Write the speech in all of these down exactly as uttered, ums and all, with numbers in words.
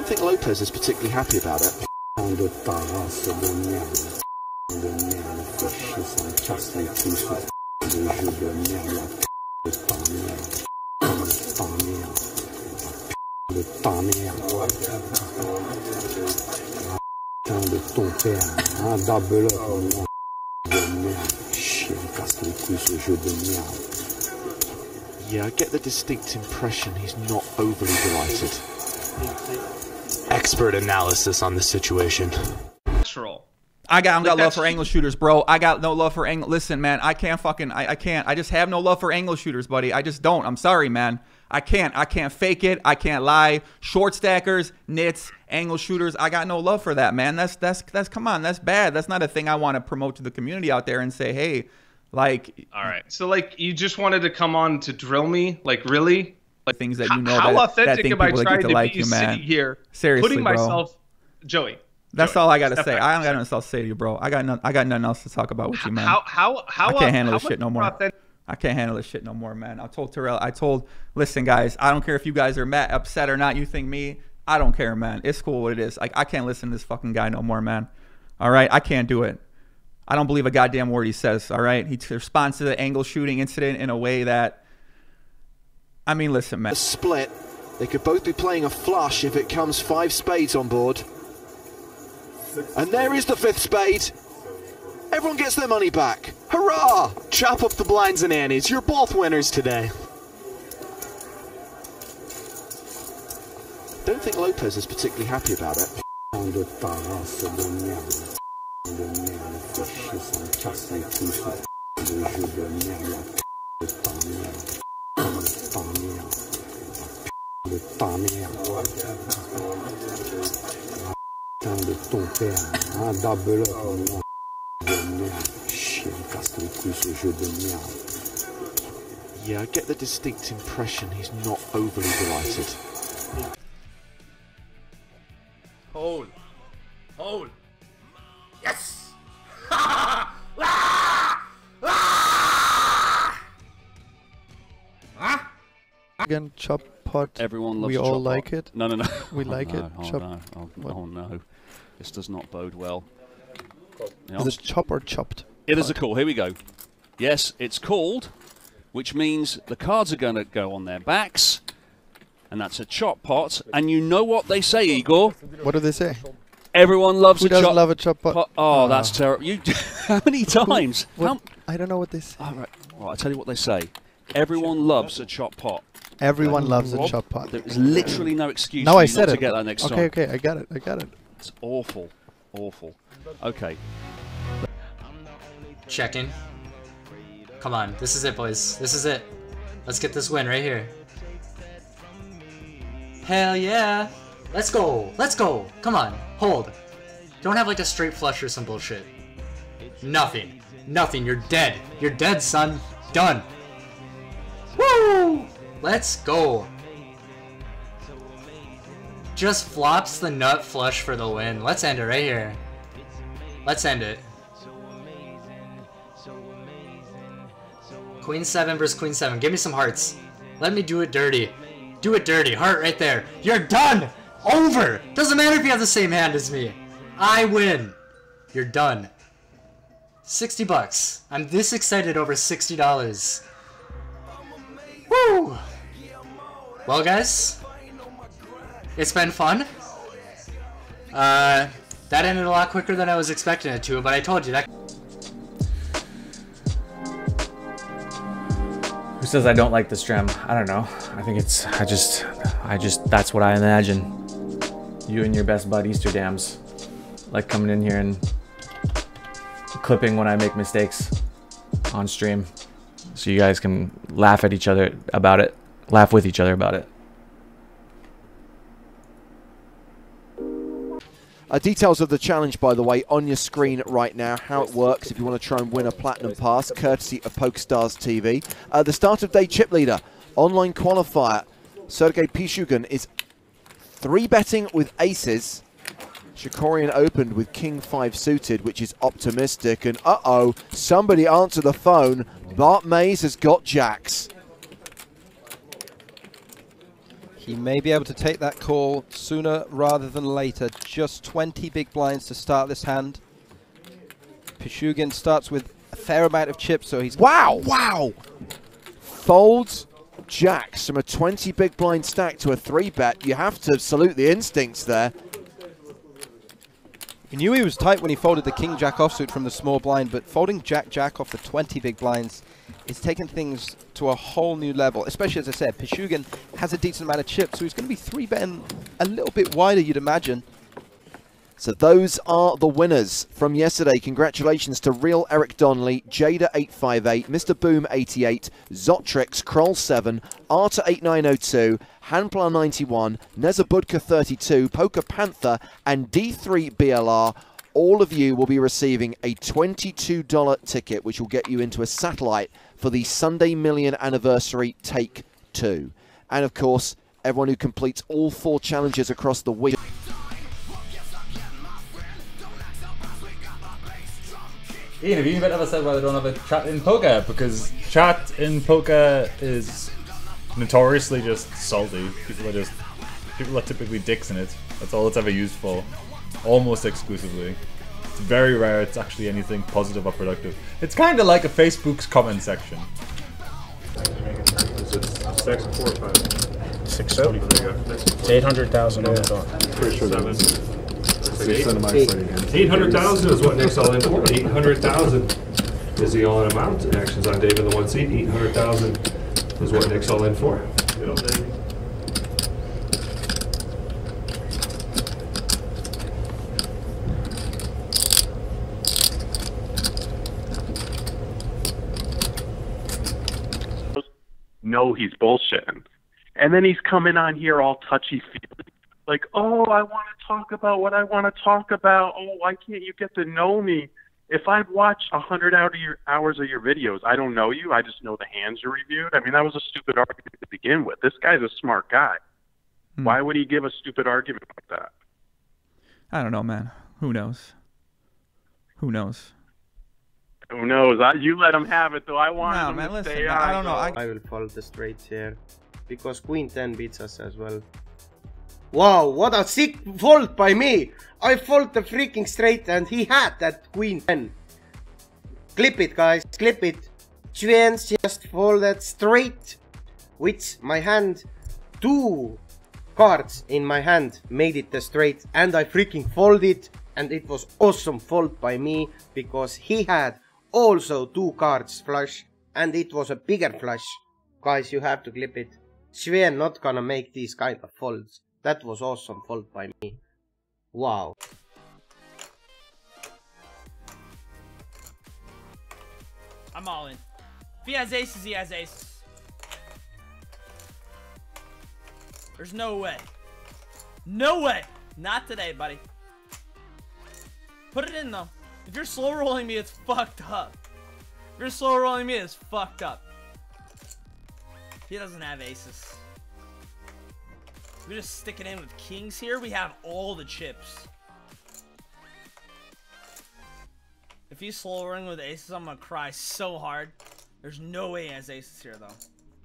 think Lopez is particularly happy about it. Yeah, I get the distinct impression he's not overly delighted. Expert analysis on the situation. I got, I got like love for angle shooters, bro. I got no love for angle. Listen, man, I can't fucking, I, I can't. I just have no love for angle shooters, buddy. I just don't. I'm sorry, man. I can't. I can't fake it. I can't lie. Short stackers, nits, angle shooters. I got no love for that, man. That's that's that's. Come on, that's bad. That's not a thing I want to promote to the community out there and say, hey, like. All right. So like, you just wanted to come on to drill me, like really? Like things that you know. How that, authentic that think am I people trying to, to like be you, man. sitting here, Seriously, putting bro. myself, Joey? That's Joey, all I gotta step say. back. I don't got nothing else to say to you, bro. I got no, I got nothing else to talk about with you, man. How how how I can't handle how this shit no much more. authentic- I can't handle this shit no more, man. I told Terrell. I told. Listen, guys. I don't care if you guys are mad, upset or not. You think me? I don't care, man. It's cool what it is. Like I can't listen to this fucking guy no more, man. All right, I can't do it. I don't believe a goddamn word he says. All right, he responds to the angle shooting incident in a way that. I mean, listen, man. A split. They could both be playing a flush if it comes five spades on board. And there is the fifth spade. Everyone gets their money back. Hurrah! Chop up the blinds and annies. You're both winners today. Don't think Lopez is particularly happy about it. Yeah, I get the distinct impression he's not overly delighted. Hold. Hold. Yes! Again, chop pot. Everyone loves we chop all pot. like it. No, no, no. We oh, like no. it. Oh, Chop. no. Oh, What? oh no. This does not bode well. Is it chop or chopped? It is a call. Here we go. Yes, it's called, which means the cards are going to go on their backs, and that's a chop pot. And you know what they say, Igor? What do they say? Everyone loves Who a doesn't chop love a chop pot? pot. Oh, Ah. that's terrible. You, how many times? What? How, I don't know what they say. all right. Well, I'll tell you what they say. Everyone loves a chop pot. Everyone Like, loves a Rob, chop pot. There is literally no excuse Now for I you said not it. to get that next okay, time. okay, I got it. I got it. It's awful. Awful. Okay. Check in. Come on, this is it, boys. This is it. Let's get this win right here. Hell yeah! Let's go! Let's go! Come on, hold. Don't have like a straight flush or some bullshit. Nothing. Nothing. You're dead. You're dead, son. Done. Woo! Let's go. Just flops the nut flush for the win. Let's end it right here. Let's end it. Queen seven versus Queen seven. Give me some hearts. Let me do it dirty. Do it dirty. Heart right there. You're done. Over. Doesn't matter if you have the same hand as me. I win. You're done. sixty bucks. I'm this excited over sixty dollars. Woo! Well, guys, it's been fun. Uh, that ended a lot quicker than I was expecting it to, but I told you that. Who says I don't like this gem? I don't know. I think it's, I just, I just, that's what I imagine. You and your best bud Easter Dams. Like coming in here and clipping when I make mistakes on stream. So you guys can laugh at each other about it. Laugh with each other about it. Uh, details of the challenge, by the way, on your screen right now, how it works if you want to try and win a Platinum Pass, courtesy of PokerStars T V. Uh, the start of day chip leader, online qualifier, Sergei Pishugan is three betting with aces. Shakorian opened with King five suited, which is optimistic, and uh-oh, somebody answer the phone. Bart Mays has got jacks. He may be able to take that call sooner rather than later. Just twenty big blinds to start this hand. Pichugan starts with a fair amount of chips, so he's... Wow! Wow! Folds jacks from a twenty big blind stack to a three bet. You have to salute the instincts there. We knew he was tight when he folded the king-jack offsuit from the small blind, but folding jack-jack off the twenty big blinds is taking things to a whole new level, especially, as I said, Pichugan has a decent amount of chips, so he's going to be three-betting a little bit wider, you'd imagine. So those are the winners from yesterday. Congratulations to Real Eric Donnelly, Jada eight five eight, Mister Boom eighty-eight, Zotrix, Kroll seven, Arta eight nine oh two, Hanplar ninety-one, Nezabudka thirty-two, Poker Panther, and D three B L R. All of you will be receiving a twenty-two dollar ticket, which will get you into a satellite for the Sunday Million Anniversary Take two. And of course, everyone who completes all four challenges across the week. Ian, have you even ever said why they don't have a chat in poker? Because chat in poker is notoriously just salty. People are just people are typically dicks in it. That's all it's ever used for, almost exclusively. It's very rare it's actually anything positive or productive. It's kind of like a Facebook's comment section. Six, four, five. Six oh. It's eight hundred thousand on the dot. Pretty sure that's eight hundred thousand is what Nick's all in for. eight hundred thousand is the all-in amount. Actions on Dave in the one seat. eight hundred thousand is what Nick's all in for. No, he's bullshitting. And then he's coming on here all touchy-feely. Like, oh, I want to talk about what I want to talk about. Oh, why can't you get to know me? If I've watched a hundred out of your hours of your videos, I don't know you. I just know the hands you reviewed. I mean, that was a stupid argument to begin with. This guy's a smart guy. Hmm. Why would he give a stupid argument like that? I don't know, man. Who knows? Who knows? Who knows? I, you let him have it, though. I want no, him man, to listen, stay man, on. I don't know. I... I will fold the straights here because queen ten beats us as well. Wow, what a sick fold by me! I fold the freaking straight and he had that queen ten. Clip it, guys, clip it. Schwens just folded straight. With my hand, two cards in my hand made it the straight and I freaking folded, and it was awesome fold by me because he had also two cards flush and it was a bigger flush. Guys, you have to clip it. Schwen not gonna make these kind of folds. That was awesome fold by me. Wow. I'm all in. If he has aces, he has aces. There's no way. No way. Not today, buddy. Put it in, though. If you're slow rolling me, it's fucked up. If you're slow rolling me, it's fucked up. He doesn't have aces. We just stick it in with kings here. We have all the chips. If he's slow rolling with aces, I'm gonna cry so hard. There's no way he has aces here, though.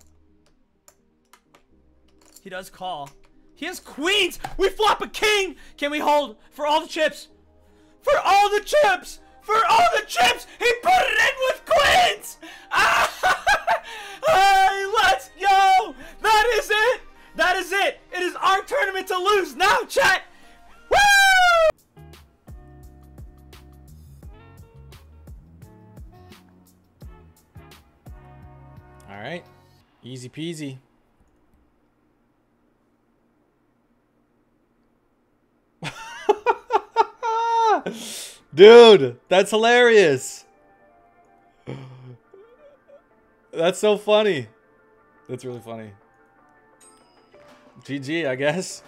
He does call. He has queens. We flop a king. Can we hold for all the chips? For all the chips. For all the chips. He put it in with queens. Ah! Hey, let's go. That is it. That is it. It is our tournament to lose now, chat. Woo! All right. Easy peasy. Dude, that's hilarious. That's so funny. That's really funny. G G, I guess.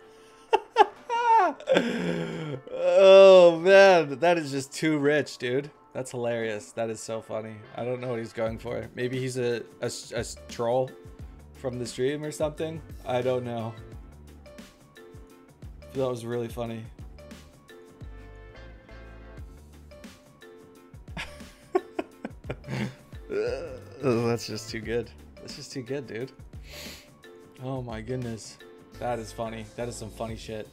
Oh, man. That is just too rich, dude. That's hilarious. That is so funny. I don't know what he's going for. Maybe he's a, a, a troll from the stream or something. I don't know. That was really funny. Oh, that's just too good. That's just too good, dude. Oh my goodness. That is funny. That is some funny shit.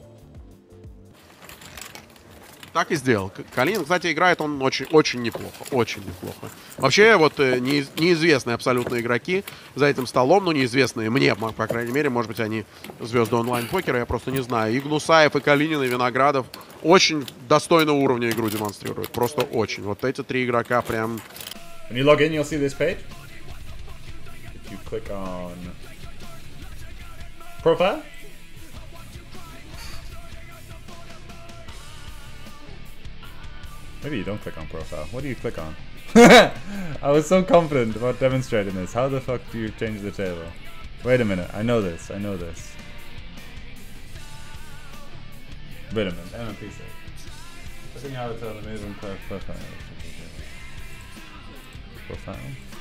Так и сделал. Калинин, кстати, играет он очень, очень неплохо. Очень неплохо. Вообще, вот не, неизвестные абсолютно игроки за этим столом, ну, неизвестные мне, по крайней мере, может быть, они звезды онлайн-покера, я просто не знаю. И Гнусаев, и Калинин, и Виноградов очень достойного уровня игру демонстрируют. Просто очень. Вот эти три игрока прям... When you log in, you'll see this page. If you click on profile. Maybe you don't click on profile. What do you click on? I was so confident about demonstrating this. How the fuck do you change the table? Wait a minute. I know this. I know this. Wait a minute. M M P save. Looking how to tell amazing profile. Profile.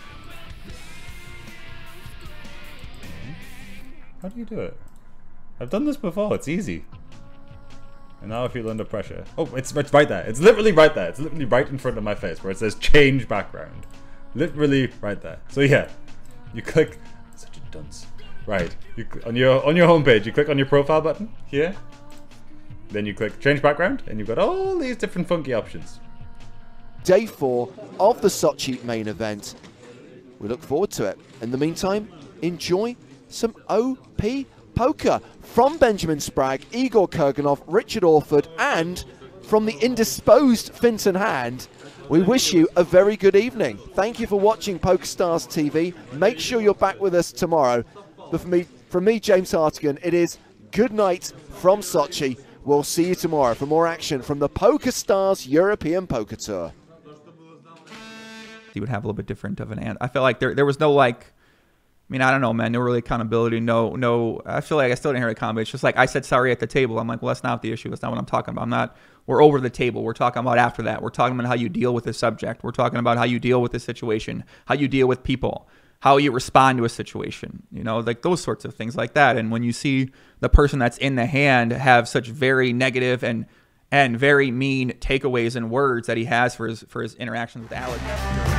How do you do it? I've done this before. It's easy. And now I feel under pressure. Oh, it's, it's right there. It's literally right there. It's literally right in front of my face where it says change background. Literally right there. So yeah, you click. Such a dunce. Right. You on your on your homepage, you click on your profile button here. Then you click change background, and you've got all these different funky options. Day four of the Sochi main event. We look forward to it. In the meantime, enjoy some O P poker from Benjamin Spragg, Igor Kurganov, Richard Orford, and from the indisposed Finton Hand, we wish you a very good evening. Thank you for watching PokerStars T V. Make sure you're back with us tomorrow. But for me, from me, James Hartigan, it is good night from Sochi. We'll see you tomorrow for more action from the PokerStars European Poker Tour. He would have a little bit different of an answer. I felt like there there was no like, I mean, I don't know, man. No really accountability. No, no. I feel like I still didn't hear accountability. It's just like I said sorry at the table. I'm like, well, that's not the issue. That's not what I'm talking about. I'm not. We're over the table. We're talking about after that. We're talking about how you deal with the subject. We're talking about how you deal with the situation, how you deal with people, how you respond to a situation. You know, like those sorts of things like that. And when you see the person that's in the hand have such very negative and and very mean takeaways and words that he has for his for his interactions with Alex.